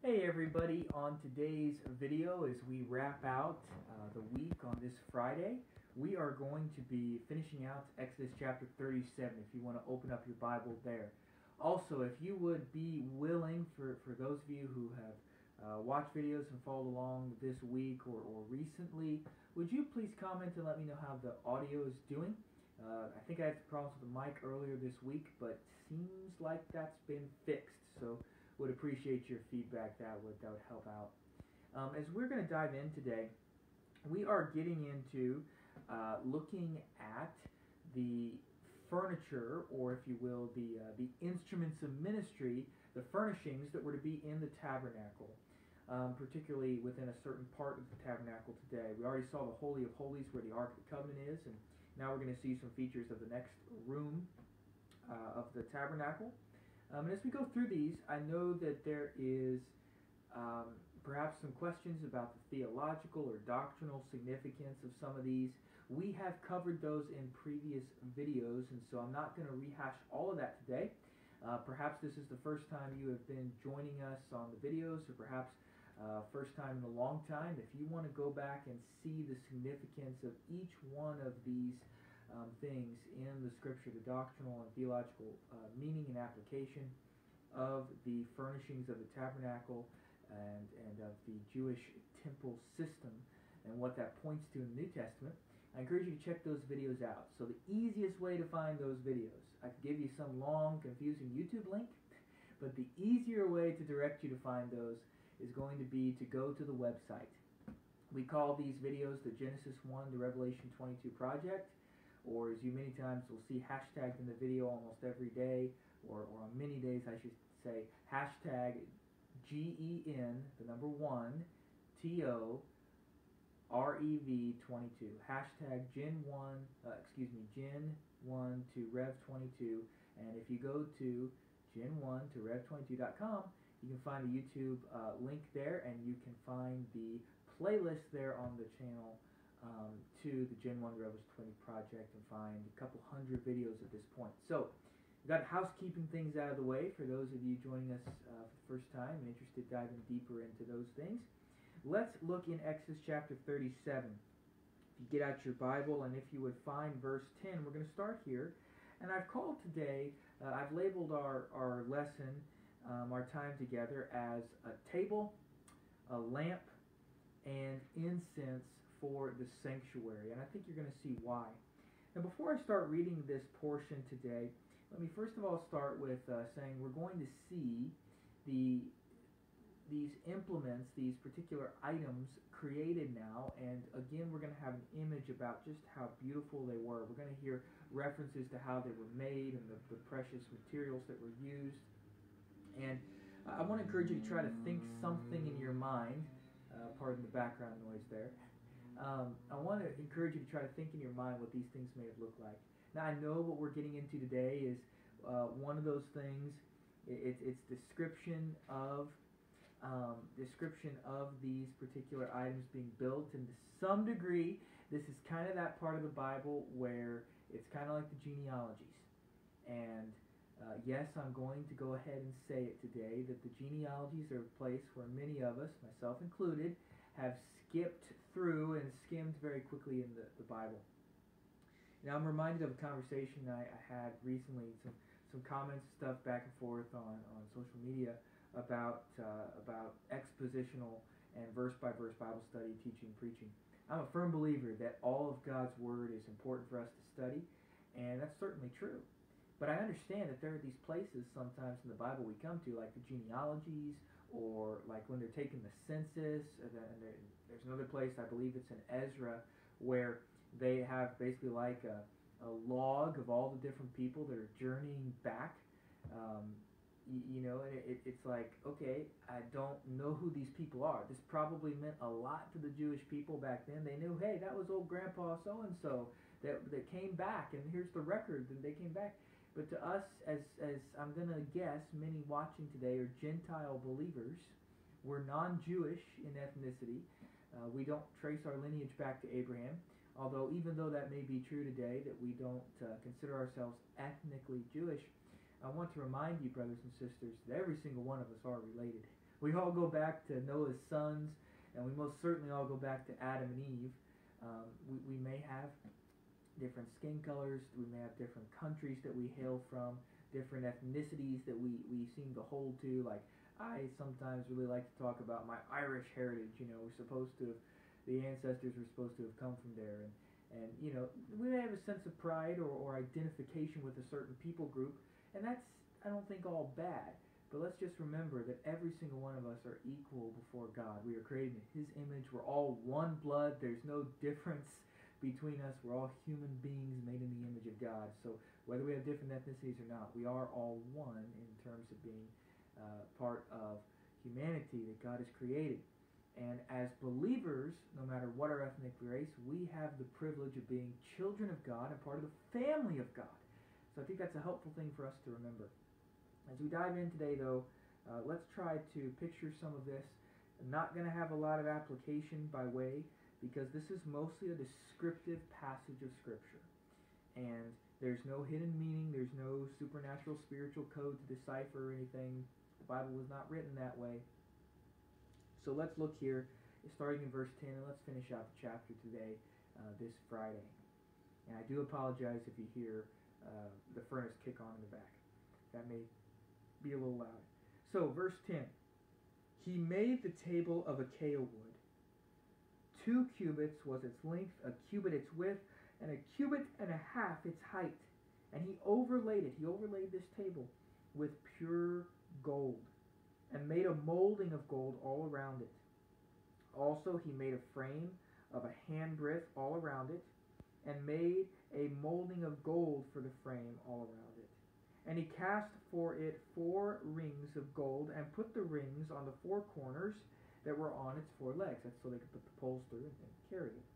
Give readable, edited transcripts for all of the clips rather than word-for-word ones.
Hey everybody, on today's video as we wrap out the week on this Friday, we are going to be finishing out Exodus chapter 37 if you want to open up your Bible there. Also, if you would be willing, for those of you who have watched videos and followed along this week or recently, would you please comment and let me know how the audio is doing? I think I had some problems with the mic earlier this week, but seems like that's been fixed, so would appreciate your feedback. That would help out. As we're going to dive in today, we are getting into looking at the furniture, or if you will, the instruments of ministry, the furnishings that were to be in the tabernacle, particularly within a certain part of the tabernacle today. We already saw the Holy of Holies where the Ark of the Covenant is, and now we're going to see some features of the next room of the tabernacle. And as we go through these, I know that there is perhaps some questions about the theological or doctrinal significance of some of these. We have covered those in previous videos, and so I'm not going to rehash all of that today. Perhaps this is the first time you have been joining us on the videos, or perhaps first time in a long time. If you want to go back and see the significance of each one of these things in the Scripture, the doctrinal and theological meaning and application of the furnishings of the tabernacle and of the Jewish temple system and what that points to in the New Testament, I encourage you to check those videos out. So the easiest way to find those videos, I could give you some long, confusing YouTube link, but the easier way to direct you to find those is going to be to go to the website. We call these videos the Genesis 1 to Revelation 22 Project, or as you many times will see hashtagged in the video almost every day, or on many days I should say, hashtag GEN, the number 1, TO, REV 22. Hashtag Gen 1, Gen 1 to Rev 22. And if you go to Gen 1 to Rev22.com, you can find a YouTube link there, and you can find the playlist there on the channel to the Gen 1 to Rev 20 project, and find a couple hundred videos at this point. So, we've got housekeeping things out of the way for those of you joining us for the first time and interested in diving deeper into those things. Let's look in Exodus chapter 37. If you get out your Bible, and if you would find verse 10, we're going to start here. And I've called today, I've labeled our lesson, our time together, as a table, a lamp, and incense for the sanctuary. And I think you're going to see why. Now, before I start reading this portion today, let me first of all start with saying we're going to see these implements, these particular items created now, and again we're going to have an image about just how beautiful they were. We're going to hear references to how they were made and the precious materials that were used. And I want to encourage you to try to think something in your mind, pardon the background noise there. I want to encourage you to try to think in your mind what these things may have looked like. Now, I know what we're getting into today is one of those things. It's description of these particular items being built, and to some degree, this is kind of that part of the Bible where it's kind of like the genealogies. And yes, I'm going to go ahead and say it today that the genealogies are a place where many of us, myself included, have skipped through and skimmed very quickly in the Bible. Now, I'm reminded of a conversation I had recently, some comments, stuff back and forth on social media about expositional and verse-by-verse Bible study, teaching, preaching. I'm a firm believer that all of God's Word is important for us to study, and that's certainly true. But I understand that there are these places sometimes in the Bible we come to, like the genealogies, or like when they're taking the census. And there's another place, I believe it's in Ezra, where they have basically like a log of all the different people that are journeying back. You know, it's like, okay, I don't know who these people are. This probably meant a lot to the Jewish people back then. They knew, hey, that was old Grandpa so-and-so that came back, and here's the record that they came back. But to us, as I'm going to guess, many watching today are Gentile believers. We're non-Jewish in ethnicity. We don't trace our lineage back to Abraham. Although, even though that may be true today, that we don't consider ourselves ethnically Jewish, I want to remind you, brothers and sisters, that every single one of us are related. We all go back to Noah's sons, and we most certainly all go back to Adam and Eve. We may have different skin colors, we may have different countries that we hail from, different ethnicities that we seem to hold to. Like, I sometimes really like to talk about my Irish heritage. We're supposed to, the ancestors were supposed to have come from there. And we may have a sense of pride or identification with a certain people group, and that's, I don't think, all bad. But let's just remember that every single one of us are equal before God. We are created in His image. We're all one blood. There's no difference between us. We're all human beings made in the image of God. So whether we have different ethnicities or not, we are all one in terms of being part of humanity that God has created. And as believers, no matter what our ethnic race, we have the privilege of being children of God and part of the family of God. So I think that's a helpful thing for us to remember. As we dive in today, though, let's try to picture some of this. I'm not going to have a lot of application by way, because this is mostly a descriptive passage of Scripture. And there's no hidden meaning, there's no supernatural spiritual code to decipher or anything. The Bible was not written that way. So let's look here, starting in verse 10, and let's finish out the chapter today, this Friday. And I do apologize if you hear the furnace kick on in the back. That may be a little loud. So, verse 10. He made the table of acacia wood. 2 cubits was its length, a cubit its width, and a cubit and a half its height. And he overlaid this table with pure gold, and made a molding of gold all around it. Also he made a frame of a handbreadth all around it, and made a molding of gold for the frame all around it. And he cast for it 4 rings of gold, and put the rings on the 4 corners that were on its 4 legs. That's so they could put the poles through and carry it.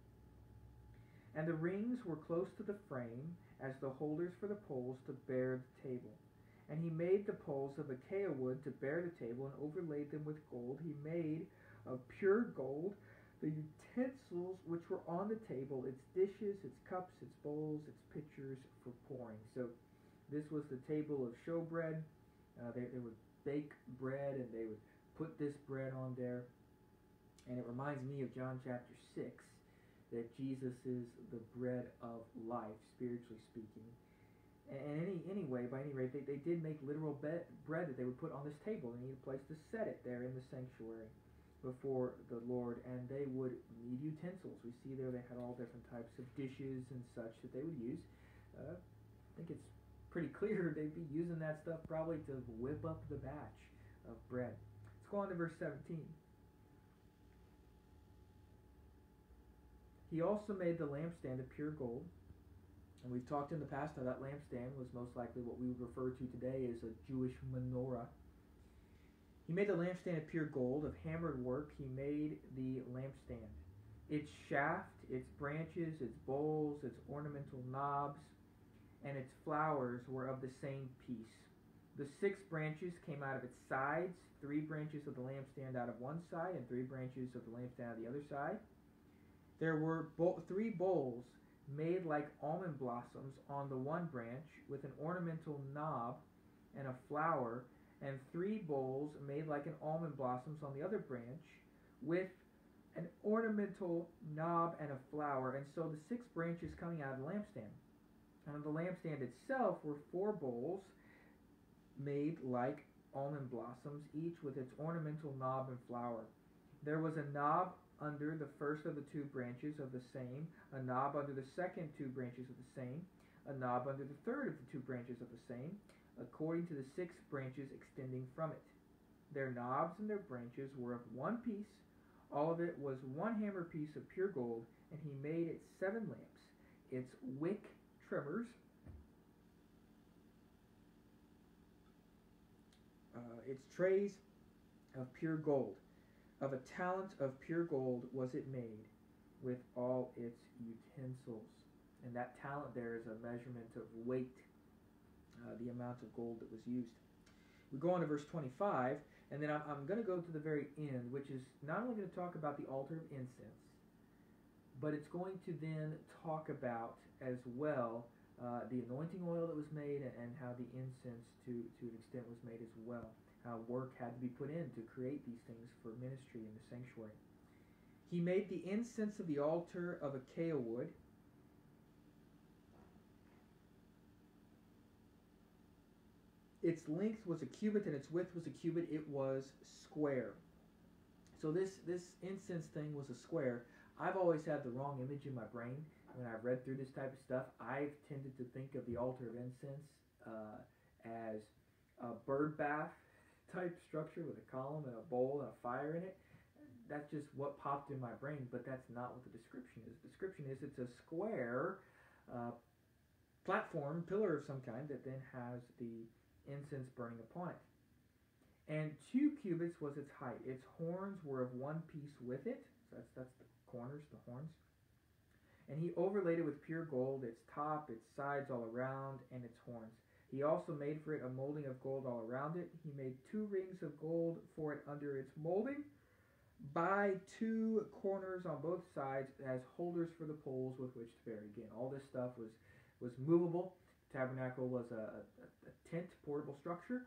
And the rings were close to the frame, as the holders for the poles to bear the table. And he made the poles of acacia wood to bear the table, and overlaid them with gold. He made of pure gold the utensils which were on the table, its dishes, its cups, its bowls, its pitchers for pouring. So this was the table of showbread. They would bake bread, and they would put this bread on there. And it reminds me of John chapter 6, that Jesus is the bread of life, spiritually speaking. And anyway, by any rate, they did make literal bread that they would put on this table. They needed a place to set it there in the sanctuary before the Lord. And they would need utensils. We see there they had all different types of dishes and such that they would use. I think it's pretty clear they'd be using that stuff probably to whip up the batch of bread. Let's go on to verse 17. He also made the lampstand of pure gold. And we've talked in the past how that lampstand was most likely what we would refer to today as a Jewish menorah. He made the lampstand of pure gold, of hammered work. He made the lampstand. Its shaft, its branches, its bowls, its ornamental knobs, and its flowers were of the same piece. The 6 branches came out of its sides, 3 branches of the lampstand out of one side, and 3 branches of the lampstand out of the other side. There were 3 bowls made like almond blossoms on the one branch, with an ornamental knob and a flower, and 3 bowls made like an almond blossoms on the other branch, with an ornamental knob and a flower. And so the 6 branches coming out of the lampstand. And on the lampstand itself were 4 bowls made like almond blossoms, each with its ornamental knob and flower. There was a knob under the first of the 2 branches of the same, a knob under the second 2 branches of the same, a knob under the third of the 2 branches of the same, according to the 6 branches extending from it. Their knobs and their branches were of one piece. All of it was one hammer piece of pure gold, and he made its 7 lamps, its wick trimmers, its trays of pure gold. Of a talent of pure gold was it made, with all its utensils. And that talent there is a measurement of weight, the amount of gold that was used. We go on to verse 25, and then I'm going to go to the very end, which is not only going to talk about the altar of incense, but it's going to then talk about as well the anointing oil that was made, and how the incense to an extent was made as well. how work had to be put in to create these things for ministry in the sanctuary. He made the incense of the altar of acacia wood. Its length was a cubit and its width was a cubit. It was square. So this incense thing was a square. I've always had the wrong image in my brain when I've read through this type of stuff. I've tended to think of the altar of incense as a bird bath type structure with a column and a bowl and a fire in it. That's just what popped in my brain, but that's not what the description is. The description is it's a square platform, pillar of some kind, that then has the incense burning upon it. And 2 cubits was its height. Its horns were of one piece with it. So that's the corners, the horns. And he overlaid it with pure gold, its top, its sides all around, and its horns. He also made for it a molding of gold all around it. He made 2 rings of gold for it under its molding, by 2 corners on both sides as holders for the poles with which to bear it. Again, all this stuff was movable. The tabernacle was a tent, portable structure,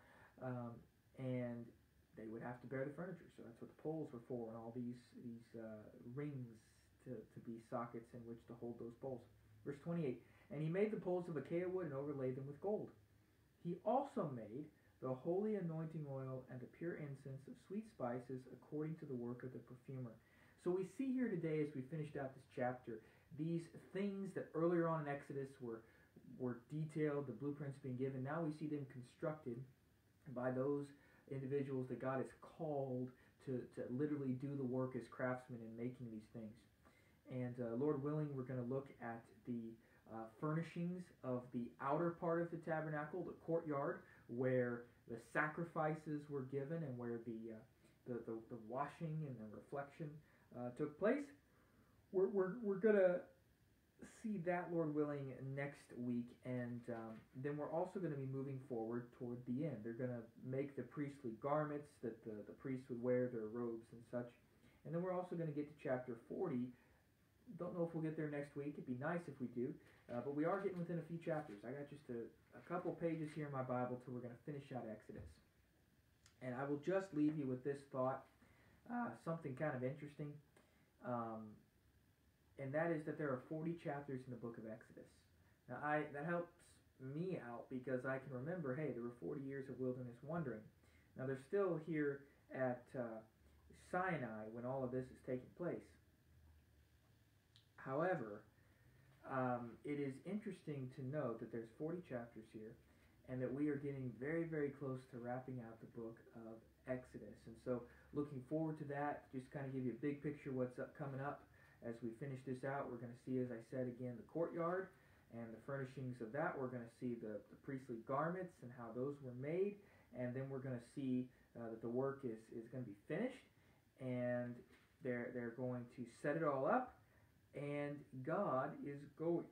and they would have to bear the furniture. So that's what the poles were for, and all these rings to be sockets in which to hold those poles. Verse 28, and he made the poles of acacia wood and overlaid them with gold. He also made the holy anointing oil and the pure incense of sweet spices according to the work of the perfumer. So we see here today, as we finished out this chapter, these things that earlier on in Exodus were detailed, the blueprints being given. Now we see them constructed by those individuals that God has called to literally do the work as craftsmen in making these things. And Lord willing, we're going to look at the furnishings of the outer part of the tabernacle, the courtyard, where the sacrifices were given and where the washing and the reflection took place. We're going to see that, Lord willing, next week, and then we're also going to be moving forward toward the end. They're going to make the priestly garments that the priests would wear, their robes and such, and then we're also going to get to chapter 40. Don't know if we'll get there next week. It'd be nice if we do, but we are getting within a few chapters. I got just a couple pages here in my Bible till we're going to finish out Exodus. And I will just leave you with this thought, something kind of interesting, and that is that there are 40 chapters in the book of Exodus. Now, that helps me out because I can remember, hey, there were 40 years of wilderness wandering. Now, they're still here at Sinai when all of this is taking place. However, it is interesting to note that there's 40 chapters here, and that we are getting very, very close to wrapping out the book of Exodus. And so, looking forward to that, just kind of give you a big picture of what's coming up. As we finish this out, we're going to see, as I said again, the courtyard and the furnishings of that. We're going to see the priestly garments and how those were made, and then we're going to see that the work is going to be finished, and they're going to set it all up. And God is going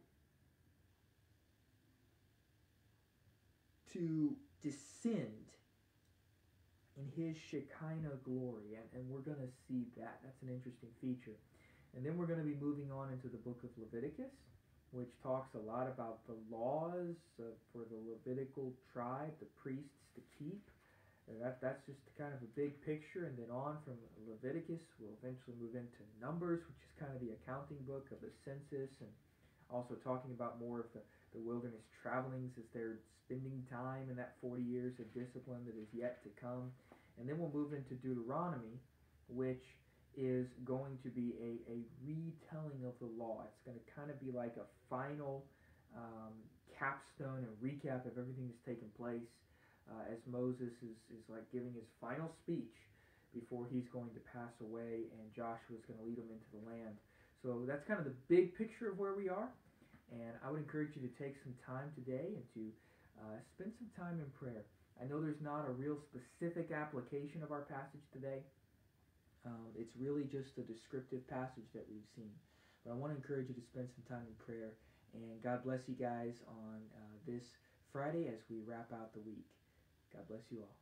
to descend in his Shekinah glory, and we're going to see that. That's an interesting feature. And then we're going to be moving on into the book of Leviticus, which talks a lot about the laws for the Levitical tribe, the priests to keep. That's just kind of a big picture, and then on from Leviticus, we'll eventually move into Numbers, which is kind of the accounting book of the census, and also talking about more of the wilderness travelings as they're spending time in that 40 years of discipline that is yet to come. And then we'll move into Deuteronomy, which is going to be a retelling of the law. It's going to kind of be like a final capstone and recap of everything that's taken place. As Moses is like giving his final speech before he's going to pass away, and Joshua's going to lead them into the land. So that's kind of the big picture of where we are, and I would encourage you to take some time today and to spend some time in prayer. I know there's not a real specific application of our passage today. It's really just a descriptive passage that we've seen. But I want to encourage you to spend some time in prayer, and God bless you guys on this Friday as we wrap out the week. God bless you all.